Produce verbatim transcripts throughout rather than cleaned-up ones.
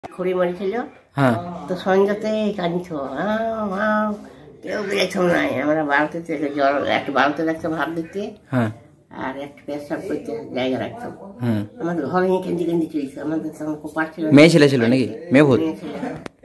খুঁড়ি মারিছিল। হ্যাঁ তো সঞ্জতে কাঁদিছ, কেউ বেরেছম নাই। আমরা বাড়িতে থেকে জল একটা বাড়িতে রাখতাম ভাত দিতে, হ্যাঁ আর একটা পেশাব করতে জায়গা রাখতাম। হুম আমাদের ঘরে নিয়ে কেন্দ্রে কেন্দ্রে চলছে। আমাদের তখন কোপার ছিল, মেয়ে ছেলে ছিল নাকি? মেয়ে ভূত? মেয়ে ছিল,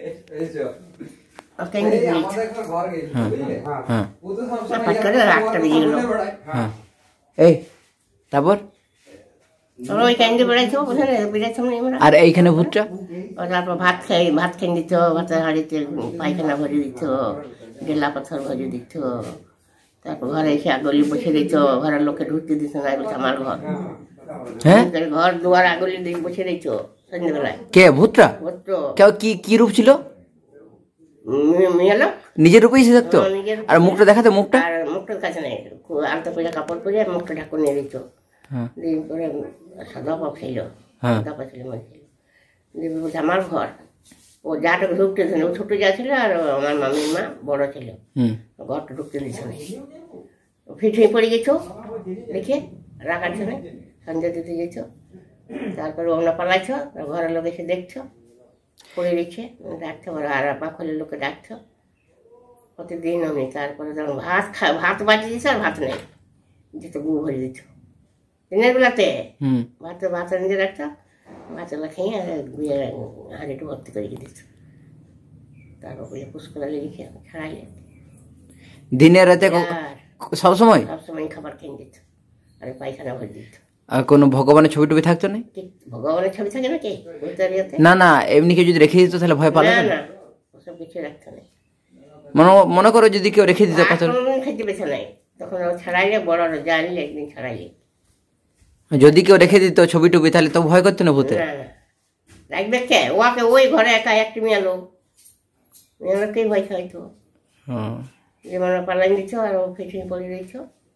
কেন্দ্রে চলছে। হ্যাঁ হ্যাঁ পাট করে রাতটা বেজে গেল। হ্যাঁ এই তারপর আমরা ওই কেন্দ্রে বেড়াইছো, বুঝলেন, বেড়াইতাম না আমরা। আর এইখানে ভূতটা? ও তারপর ভাত খাই, ভাত খেয়ে দিত, ভাতের হাঁড়িতে পায়খানা ভরে দিত, ডেলা পাথর ভরে দিত। তারপর ঘরে এসে আগলি বসে দিত, ঘরের লোককে ঢুকতে দিত না, বলছে আমার ঘর। হ্যাঁ ঘর দুয়ার আগলি দিয়ে বসে দিত সন্ধ্যেবেলায়। কে ভূতটা? বুঝতো কেউ কি কি রূপ ছিল? মেয়ে লোক নিজের রূপেই সে থাকতো? আর মুখটা দেখাতো? মুখটা আর মুখটার কাছে নেই, আলতা পয়লা কাপড় পরে মুখটা ঢাকুন নিয়ে দিত। হ্যাঁ দিন পরে দপা ছিল, হ্যাঁ দপা ছিল মনে ছিল। দিয়ে বলছে আমার ঘর। ও যাটা ঢুকতে দিত না, ও ছোটো যা ছিল আর আমার মামির মা বড় ছিল, হুম ঘরটা ঢুকতে দিত না। ফিটুই পড়ে গেছো দেখে রাখার জন্য সন্ধ্যা দিতে গেছো। তারপরে ওমরা পালাইছ, ঘরের লোক এসে দেখছো পড়ে দিচ্ছে, ডাকছো আর পাখলের লোককে ডাকছো প্রতিদিন আমি। তারপরে যখন ভাত খা ভাত বাজিয়ে দিচ্ছ আর ভাত নেই, যেতে গু ভরে দিচ্ছ দিনের বেলাতে। হুম ভাত ভাত নিজে রাখতো, ভাতলা খেয়ে গুয়ে হাঁড়িটা ভর্তি করে দিচ্ছ। তারপর বলে পুষ্করা লেগে খেয়ে ছাড়াইলে দিনে রাতে সব সময় সবসময় খাবার খেয়ে দিত আর পায়খানা ভরে দিত। আর কোনো ভগবানের ছবি টবি থাকতো না? ভগবানের ছবি থাকে নাকি? না না, এমনি কেউ যদি রেখে দিত তাহলে ভয় পালাতো না না? না, ওসব কিছু রাখতো না। মনে মনে করো যদি কেউ রেখে দিত পাথর, খেতে বেছে নাই, তখন ও ছাড়াইলে বড় রোজা আনলে একদিন ছাড়াইলে। যদি কেউ রেখে দিত ছবি টবি তাহলে তো ভয় করতো না ভূতে? না না, রাখবে কে? ওকে ওই ঘরে একা একটি মেয়ে লোক, মেয়ে লোককেই ভয় খাইতো। যেমন পালাই দিচ্ছ আর ও ফিটিং করে দিচ্ছ।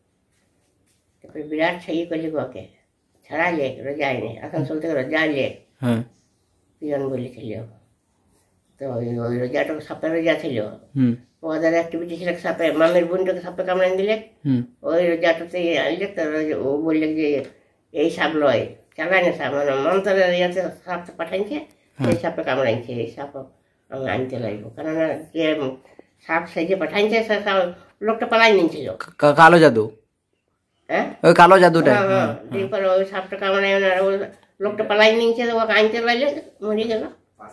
তারপরে বিরাট ছাইয়ে করলি ওকে ছাড়াইলে, রোজা আইনে আসানসোল থেকে রোজা আনলে পিয়ন বলেছিল। তো ওই ওই রোজাটা সাপে রোজা ছিল, ওদের অ্যাক্টিভিটি ছিল সাপে, মামের বোনটাকে সাপে কামড়ান দিলে ওই রোজাটাতে আনলে। তো ও বললে যে এই সাপ লয়, চালায় না সাপ, মানে মন্ত্রের ইয়াতে সাপটা পাঠাইছে, এই সাপে কামড়াইছে, এই সাপ আমি আনতে লাগবো। কেননা যে সাপ সাইজে পাঠাইছে সে লোকটা পালাই নিয়েছিল। কালো জাদু? হ্যাঁ ওই কালো জাদুটা? হ্যাঁ, তারপরে ওই সাপটা কামড়াই লোকটা পালাই নিয়েছে, ওকে আনতে লাগলে মরে গেল।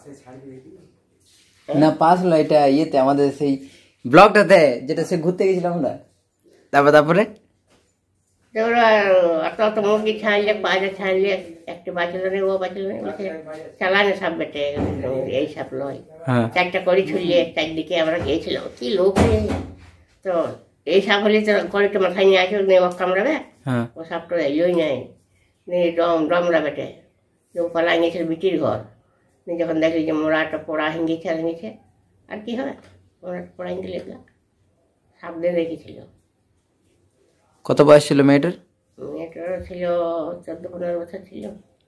না পাস হলো এটা ইয়েতে আমাদের সেই ব্লগটাতে যেটা সে ঘুরতে গেছিলাম আমরা। তারপর তারপরে ওরা অত অত মুরগি ছাড়লে, পাঁচে ছাড়লে, একটা বাঁচল না, ও বাঁচল না, বলছে চালানে সাপ বেটে, এই সাপ লয়। চারটা কড়ি ছুড়লে চারদিকে আমরা গিয়েছিলাম, কি লোক। তো এই সাপ হলে তো কড়িটা মাথায় নিয়ে আসো, নিয়ে ও কামড়াবে, ও সাপটা এলোই নাই, নিয়ে ডম ডমরা বেটে ও পালাই গেছিল বিটির ঘর। যখন দেখলি যে মোড়াটা পোড়া হেঙ্গেছে আর হেঙ্গেছে, আর কি হবে, মোড়াটা পোড়া হেঙ্গে লেগলা, সাপ দিয়ে রেখেছিল। কত বয়স ছিল মেয়েটার? মেয়েটার ছিল চোদ্দ পনেরো বছর ছিল।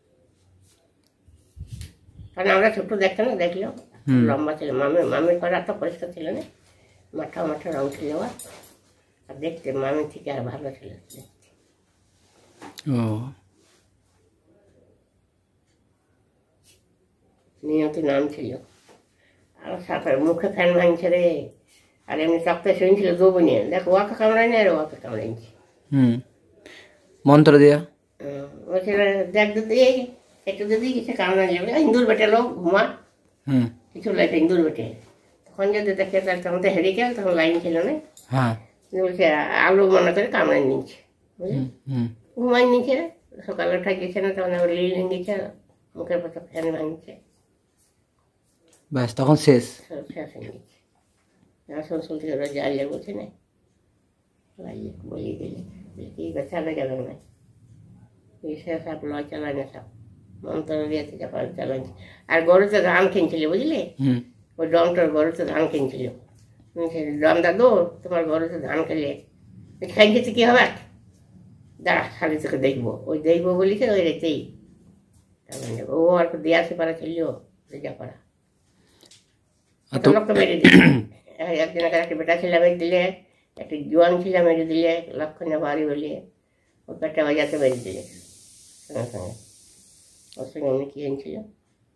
কারণ আমরা ছোট দেখতাম না, দেখলাম লম্বা ছিল। মামির মামির ঘর এত পরিষ্কার ছিল না, মাঠা মাঠা রং ছিল, আর দেখতে মামির থেকে আর ভালো ছিল দেখতে। ও নিয়তি নাম ছিল। আর সাপের মুখে ফ্যান ভাঙছে রে, আর এমনি চক্তে শুনছিল দৌড় নিয়ে, দেখো ওকে কামড়াই না, আর ওকে কামড়াইছে। হুম মন্ত্র দেয়া বলছিল দেখ দিদি একটু দিদি কিছু কামড়া যাবে, ইন্দুর বেটে লোক ঘুমা কিছু লাইট ইন্দুর বেটে। তখন যদি দেখে তাহলে তখন তো হেরে গেল, তখন লাইন ছিল না। বলছে আলু মনে করে কামড়াই নিচ্ছে, বুঝলি, ঘুমাই নিচ্ছে। সকালে উঠা গেছে না, তখন আবার লিল ভেঙেছে, মুখের পাশে ফ্যান ভাঙছে, ব্যাস তখন শেষ। শেষ হয়ে গেছে। আসানসোল থেকে ওরা যাইলে বলছে না, লাইলে বলিয়ে দিলে কি কথা গেল না, এই শেষ সাপ লয় চালানে সাপ মন্ত্র দিয়েছে চাপা চালাচ্ছে। আর গরুতে ধান কিনছিল, বুঝলি, ওই ডমটার গরুতে ধান কিনছিল। ডম দাদু তোমার গরুতে ধান খেলে খাই খেতে কি হবে, দাঁড়া খালি তোকে দেখবো, ওই দেখবো বলিছে ওই রেতেই ও আর দেয়া সে পাড়া ছিল রেজা পাড়া। লোকটা মেরে দিলে, একদিন একটা বেটা ছিল মেরে দিলে, একটা জোয়ান ছিল মেরে দিলে, লক্ষণে বাড়ি বলিয়ে ও পেটে বাজাতে মেরে দিলে সঙ্গে সঙ্গে। ওর সঙ্গে অনেক কি ছিল।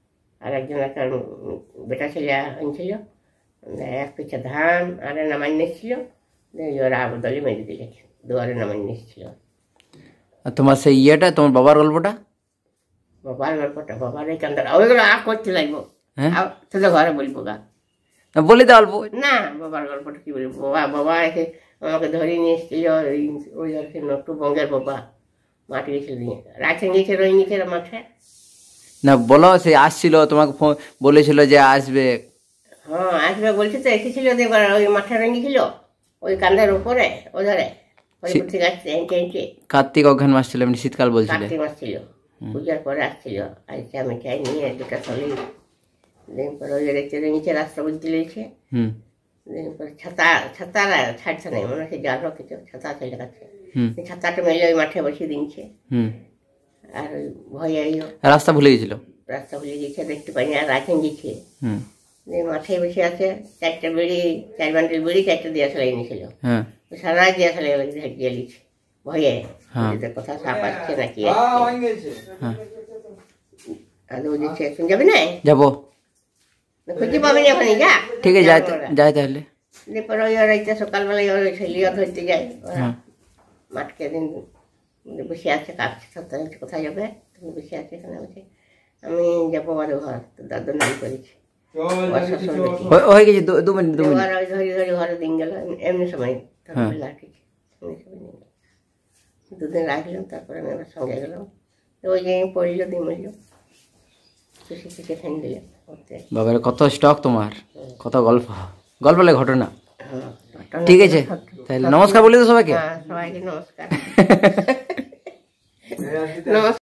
আর একজন একটা বেটা ছেলে আনছিল, এক পিঠা ধান আর নামাই নিচ্ছিল, ওরা আবদলে মেরে দিয়েছে, দুয়ারে নামাই নিচ্ছিল। আর তোমার সেই ইয়েটা, তোমার বাবার গল্পটা? বাবার গল্পটা বাবার এই কান্দার ওইগুলো আর করতে লাগবো, তোদের ঘরে বলবো গা, বলে দাও অল্প। না বাবার গল্পটা কি বলবো, বাবা বাবা এসে আমাকে ধরে নিয়ে এসেছিল, ওই নটু বঙ্গের বাবা মাঠে গেছিল, রাখে নিয়েছে রয়ে নিয়েছে মাঠে। না বলো, সে আসছিল তোমাকে বলেছিল যে আসবে। হ্যাঁ আসবে বলছে তো, এসেছিল এবার ওই মাঠে রঙিয়েছিল ওই কান্দার উপরে ওধারে থেকে আসছে হেঁটে হেঁটে। কার্তিক অঘ্রান মাস ছিল, এমনি শীতকাল বলছিল, কার্তিক মাস ছিল, পূজার পরে আসছিল, আইসা মিঠাই নিয়ে দুটা থলি, দিন পরে ওই রেখে রঙিয়েছে, রাস্তা বুঝতে লেগেছে, দিন পরে ছাতা ছাতা ছাড়ছে না, মনে হচ্ছে জাল কিছু ছাতা চলে গেছে, ছাতাটা মেলে ওই মাঠে বসিয়ে দিনছে। আর ওই ভয়ে রাস্তা ভুলে গেছিল, রাস্তা ভুলে গেছে, দেখতে পাইনি, আর রাখেন গেছে মাথায় বসে আছে, চারটা বেড়ি, চার বান্ডিল বেড়ি চারটা দিয়ে আসলে এনেছিল, সারা দিয়ে আসলে ঝাঁকিয়ে লিখছে ভয়ে, কোথাও সাপ আসছে নাকি আসছে। দিচ্ছে এখন যাবি না? যাবো, খুঁজে পাবি না ওখানে, যা ঠিক আছে, যাই তাহলে। এরপর ওই ওরা সকালবেলায় ওই ছেলিও ধরতে যায়, ওরা মাঠকে দিন বসে আছে, কাঁপছে, সপ্তাহ কোথায় যাবে, তুমি বসে আছে এখানে বসে, আমি যাবো বারো ঘর, তোর দাদুর নাম করেছি, হয়ে গেছে দু মিনিট, দু মিনিট ধরে ধরে ঘরে দিন গেল, এমনি সময় দুদিন রাখলাম, তারপরে আমি আবার সঙ্গে গেলাম, ওই যে পড়ল দিন মরল, খুশি খুশি ফেন দিলাম। বাবার কত স্টক তোমার, কত গল্প, গল্প লাগে ঘটনা। ঠিক আছে তাহলে, নমস্কার বলে তো সবাইকে, সবাইকে নমস্কার। নমস্কার।